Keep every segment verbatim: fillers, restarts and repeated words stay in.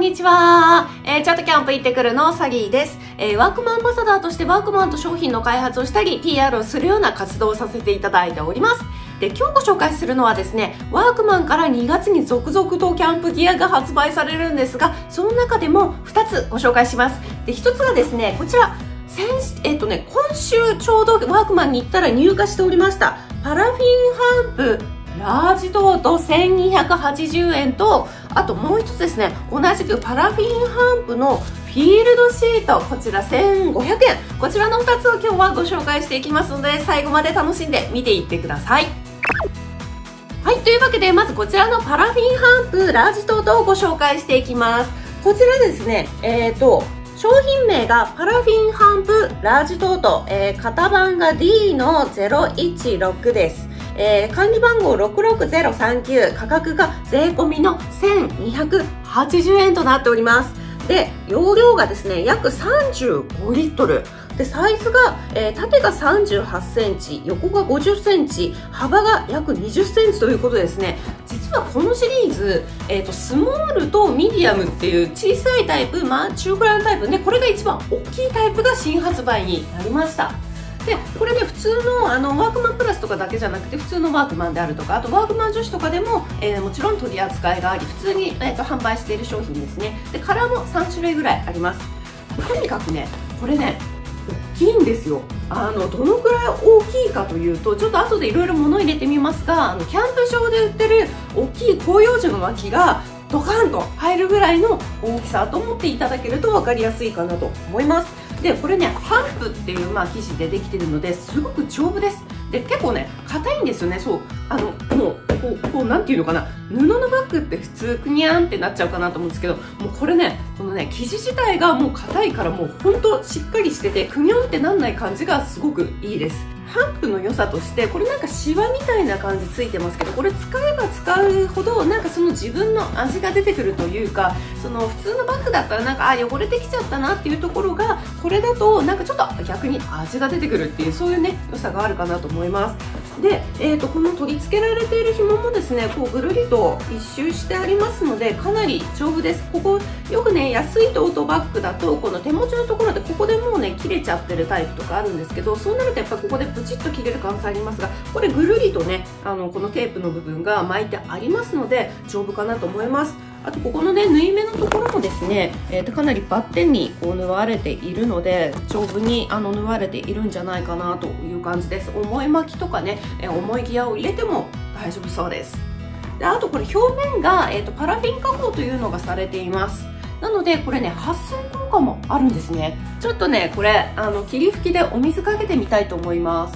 にちは、えー、ちょっとキャンプ行ってくるのサギーです、えー、ワークマンアンバサダーとしてワークマンと商品の開発をしたり ピーアール をするような活動をさせていただいております。で、今日ご紹介するのはですね、ワークマンからにがつに続々とキャンプギアが発売されるんですが、その中でもふたつご紹介します。で、ひとつがですね、こちら先えっとね、今週ちょうどワークマンに行ったら入荷しておりましたパラフィンハンプラージトートせんにひゃくはちじゅうえんと、あともう一つですね、同じくパラフィンハンプのフィールドシート、こちらせんごひゃくえん、こちらのふたつを今日はご紹介していきますので、最後まで楽しんで見ていってください。はい、というわけでまずこちらのパラフィンハンプラージトートをご紹介していきます。こちらですね、えーと商品名がパラフィンハンプラージトート、えー、型番が ディー のゼロいちろくです。えー、管理番号ろくろくゼロさんきゅう、価格が税込みのせんにひゃくはちじゅうえんとなっております。で、容量がですね、約さんじゅうごリットル。で、サイズが、えー、縦がさんじゅうはちセンチ、横がごじゅっセンチ、幅が約にじゅっセンチということですね。実はこのシリーズ、えーと、スモールとミディアムっていう小さいタイプ、まあ中くらいのタイプね、これが一番大きいタイプが新発売になりました。で、これね、普通のあのワークマンプラスとかだけじゃなくて、普通のワークマンであるとか、あとワークマン女子とかでも、えー、もちろん取り扱いがあり、普通に、えーと販売している商品ですね。で、カラーもさんしゅるいぐらいあります。とにかくね、これね、大きいんですよ。あのどのくらい大きいかというと、ちょっと後でいろいろ物入れてみますが、あのキャンプ場で売ってる大きい広葉樹の薪がドカンと入るぐらいの大きさと思っていただけると分かりやすいかなと思います。で、これね、ハンプっていう、まあ、生地でできてるのですごく丈夫です。で、結構ね、硬いんですよね。そう、あのもうこうこうなんていうのかな、布のバッグって普通クニャーンってなっちゃうかなと思うんですけど、もうこれね、このね、生地自体がもう硬いから、もうほんとしっかりしててクニョンってなんない感じがすごくいいです。ハンプの良さとして、これなんかシワみたいな感じついてますけど、これ使えば使うほどなんかその自分の味が出てくるというか、その普通のバッグだったらなんかあ汚れてきちゃったなっていうところが、これだとなんかちょっと逆に味が出てくるっていう、そういうね良さがあるかなと思います。で、えーとこの取り付けられている紐もですね、こうぐるりと一周してありますので、かなり丈夫です。ここよくね、安いトートバッグだとこの手持ちのところでここでもうね切れちゃってるタイプとかあるんですけど、そうなるとやっぱりここでプチッと切れる可能性ありますが、これぐるりとね、あのこのテープの部分が巻いてありますので丈夫かなと思います。あとここのね、縫い目のところもですね、えー、とかなりバッテンにこう縫われているので、丈夫にあの縫われているんじゃないかなという感じです。重い巻きとかね、えー、重いギアを入れても大丈夫そうです。で、あとこれ表面が、えー、とパラフィン加工というのがされています。なのでこれね、撥水効果もあるんですね。ちょっとね、これあの霧吹きでお水かけてみたいと思います。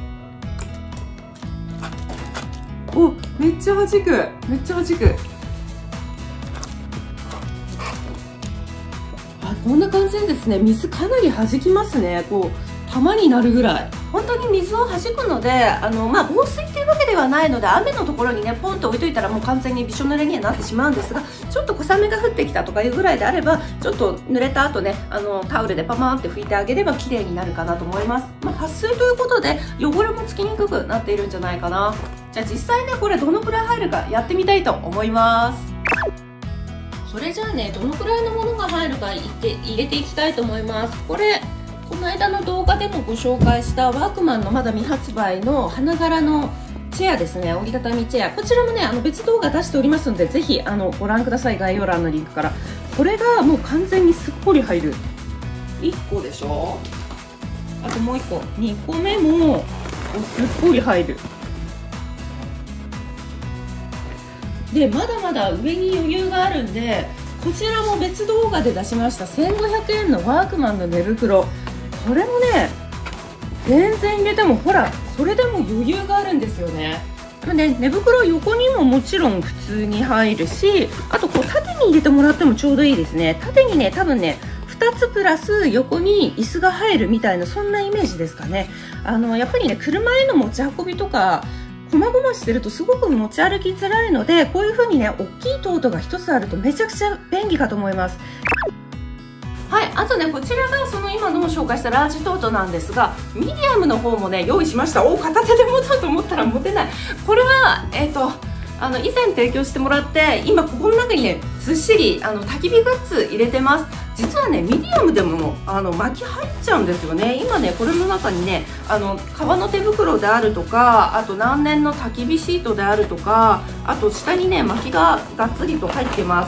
お、めっちゃ弾く、めっちゃ弾く。あ、こんな感じでですね、水かなり弾きますね。こう玉になるぐらい本当に水を弾くので、あの、まあ、防水っていうわけではないので、雨のところにねポンと置いといたらもう完全にびしょ濡れにはなってしまうんですが、ちょっと小雨が降ってきたとかいうぐらいであれば、ちょっと濡れた後ね、あのタオルでパマーンって拭いてあげれば綺麗になるかなと思います。まあ、撥水ということで汚れもつきにくくなっているんじゃないかな。じゃあ実際ね、これどのくらい入るかやってみたいと思います。それじゃあね、どのくらいのものが入るか入れて入れていきたいと思います。これこの間の動画でもご紹介したワークマンのまだ未発売の花柄のチェアですね、折りたたみチェア、こちらもね、あの別動画出しておりますので、ぜひあのご覧ください。概要欄のリンクから。これがもう完全にすっぽり入る。いっこでしょ、あともういっこ、にこめもすっぽり入る。で、まだまだ上に余裕があるんで、こちらも別動画で出しましたせんごひゃくえんのワークマンの寝袋、これもね、全然入れてもほら、それでも余裕があるんですよね。ね、寝袋横にももちろん普通に入るし、あとこう縦に入れてもらってもちょうどいいですね。縦にね、多分ねふたつプラス横に椅子が入るみたいな、そんなイメージですかね。あのやっぱりね、車への持ち運びとかこまごましてるとすごく持ち歩きづらいので、こういう風にね、大きいトートがひとつあるとめちゃくちゃ便利かと思います。はい、あとね、こちらがその今の紹介したラージトートなんですが、ミディアムの方もね用意しました。お、片手で持とうと思ったら持てない。これはえっとあの以前提供してもらって、今ここの中にねずっしりあの焚き火グッズ入れてます。実はねミディアムでもあの薪入っちゃうんですよね。今ねこれの中にねあの革の手袋であるとか、あと何年の焚き火シートであるとか、あと下にね薪ががっつりと入ってます。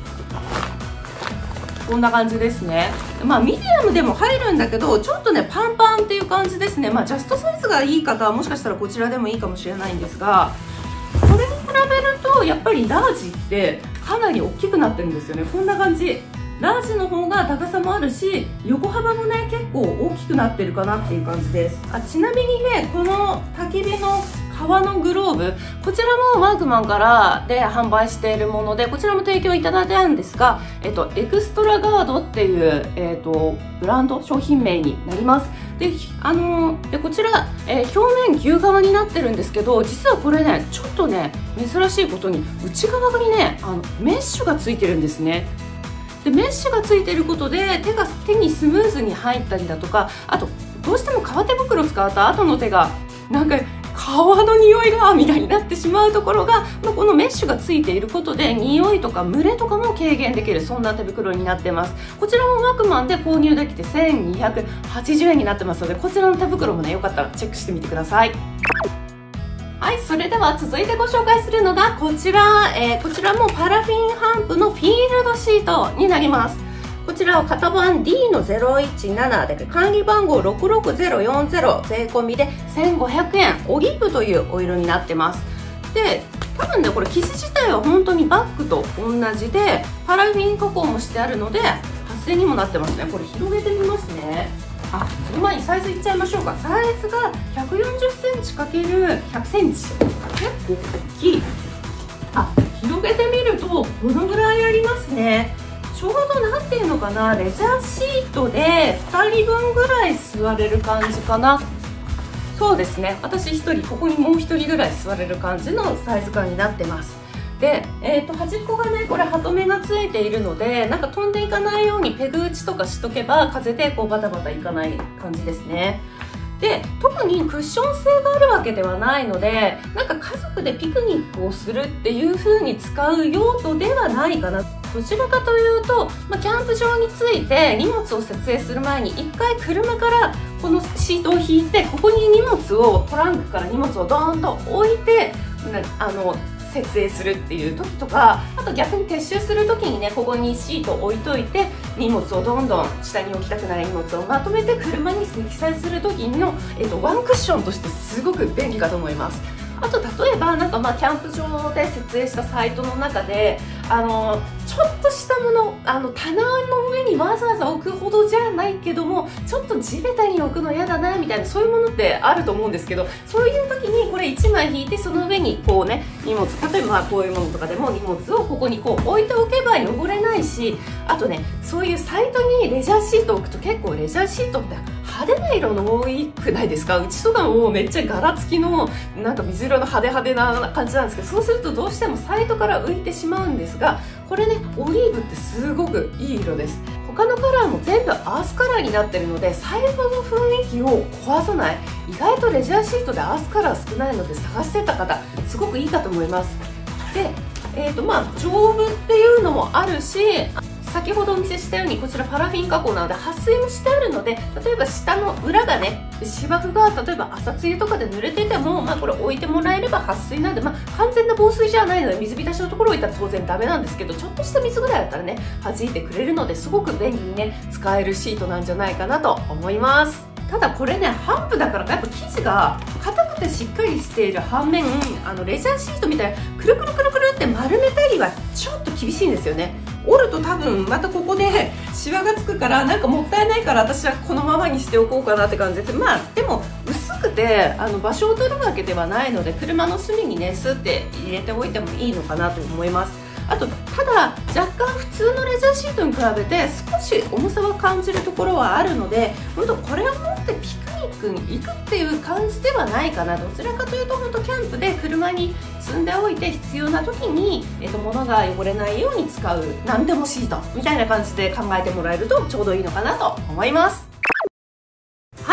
こんな感じですね。まあミディアムでも入るんだけど、ちょっとねパンパンっていう感じですね。まあジャストサイズがいい方はもしかしたらこちらでもいいかもしれないんですが、これに比べるとやっぱりラージってかなり大きくなってるんですよね。こんな感じ。ラージの方が高さもあるし、横幅もね結構大きくなってるかなっていう感じです。あ、ちなみにねこの焚き火の革のグローブ、こちらもワークマンからで販売しているもので、こちらも提供いただいてあるんですが、えっと、エクストラガードっていう、えっと、ブランド商品名になります。で、あのー、でこちら、えー、表面牛革になってるんですけど、実はこれねちょっとね珍しいことに内側にねあのメッシュがついてるんですね。でメッシュがついてることで手が手にスムーズに入ったりだとか、あとどうしても革手袋を使った後の手がなんか革の匂いがみたいになってしまうところが、まあ、このメッシュがついていることで匂いとか蒸れとかも軽減できる、そんな手袋になってます。こちらもワークマンで購入できてせんにひゃくはちじゅうえんになってますので、こちらの手袋もねよかったらチェックしてみてください。はい、それでは続いてご紹介するのがこちら、えー、こちらもパラフィンハンプのフィールドシートになります。こちらは型番 ディー のゼロいちななで管理番号ろくろくゼロよんゼロ、税込みでせんごひゃくえん、オリーブというお色になってます。で多分ねこれ生地自体は本当にバッグと同じでパラフィン加工もしてあるので発生にもなってますね。これ広げてみますね。あ、その前にサイズいっちゃいましょうか。サイズがひゃくよんじゅっセンチかけるひゃくセンチ、結構大きい。あ、広げてみるとこのぐらいありますね。ちょうどなんていうのかな、レジャーシートでふたりぶんぐらい座れる感じかな。そうですね、私ひとり、ここにもうひとりぐらい座れる感じのサイズ感になってます。で、えー、と端っこがねこれハトメがついているので、なんか飛んでいかないようにペグ打ちとかしとけば風でこうバタバタいかない感じですね。で特にクッション性があるわけではないので、なんか家族でピクニックをするっていう風に使う用途ではないかな。どちらかというと、まあ、キャンプ場について荷物を設営する前に一回車からこのシートを引いて、ここに荷物をトランクから荷物をドーンと置いてあの設営するっていう時とか、あと逆に撤収する時にねここにシートを置いといて荷物をどんどん下に置きたくない荷物をまとめて車に積載する時の、えっと、ワンクッションとしてすごく便利かと思います。あと例えばなんかまあキャンプ場で設営したサイトの中であのちょっとしたもの、あの棚の上にわざわざ置くほどじゃないけどもちょっと地べたに置くの嫌だなみたいな、そういうものってあると思うんですけど、そういう時にこれいちまい引いてその上にこうね荷物、例えばこういうものとかでも荷物をここにこう置いておけば汚れないし、あとねそういうサイトにレジャーシートを置くと結構レジャーシートって派手な色の多くないですか。うちとかもめっちゃ柄付きのなんか水色の派手派手な感じなんですけど、そうするとどうしてもサイトから浮いてしまうんですが、これねオリーブってすごくいい色です。他のカラーも全部アースカラーになってるのでサイトの雰囲気を壊さない。意外とレジャーシートでアースカラー少ないので探してた方すごくいいかと思います。で、えーとまあ、丈夫っていうのもあるし、先ほどお見せしたようにこちらパラフィン加工なので撥水もしてあるので、例えば下の裏がね芝生が例えば朝露とかで濡れてても、まあ、これ置いてもらえれば撥水なんで、まあ、完全な防水じゃないので水浸しのところ置いたら当然ダメなんですけど、ちょっとした水ぐらいだったらね弾いてくれるのですごく便利にね使えるシートなんじゃないかなと思います。ただこれねハンプだからやっぱ生地が硬くてしっかりしている反面、あのレジャーシートみたいなくるくるくるくるって丸めたりはちょっと厳しいんですよね。折ると多分またここでシワがつくからなんかもったいないから私はこのままにしておこうかなって感じです。まあでも薄くてあの場所を取るわけではないので車の隅にねスッて入れておいてもいいのかなと思います。あとただ若干普通のレジャーシートに比べて少し重さは感じるところはあるので、本当これを持ってピクニックに行くっていう感じではないかな。どちらかというと本当キャンプで車に積んでおいて必要な時に、えっと、物が汚れないように使う何でもシートみたいな感じで考えてもらえるとちょうどいいのかなと思います。はい、というわけ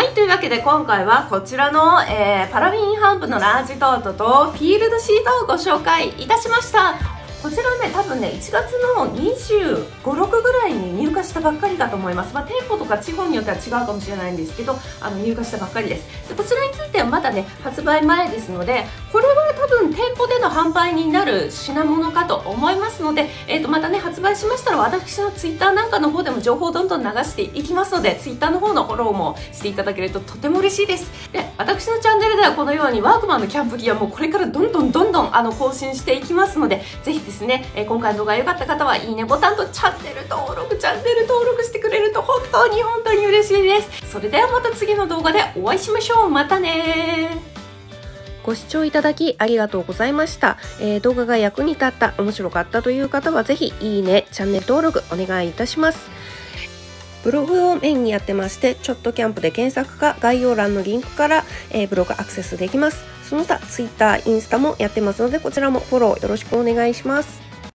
で今回はこちらの、えー、パラフィンハンプのラージトートとフィールドシートをご紹介いたしました。こちらね、多分ね、いちがつのにじゅうご、ろくぐらいに入荷したばっかりだと思います。まあ、店舗とか地方によっては違うかもしれないんですけど、あの入荷したばっかりです。でこちらについてはまだね、発売前ですので、これは多分店舗での販売になる品物かと思いますので、えー、とまたね、発売しましたら私のツイッターなんかの方でも情報をどんどん流していきますので、ツイッターの方のフォローもしていただけるととても嬉しいです。で、私のチャンネルではこのようにワークマンのキャンプギアもこれからどんどんどんどんあの更新していきますので、ぜひですね、えー、今回の動画が良かった方はいいねボタンとチャンネル登録、チャンネル登録してくれると本当に本当に嬉しいです。それではまた次の動画でお会いしましょう。またね。ご視聴いただきありがとうございました。えー、動画が役に立った、面白かったという方はぜひいいね、チャンネル登録お願いいたします。ブログをメインにやってまして、ちょっとキャンプで検索か概要欄のリンクから、えー、ブログアクセスできます。その他、ツイッター、インスタもやってますので、こちらもフォローよろしくお願いします。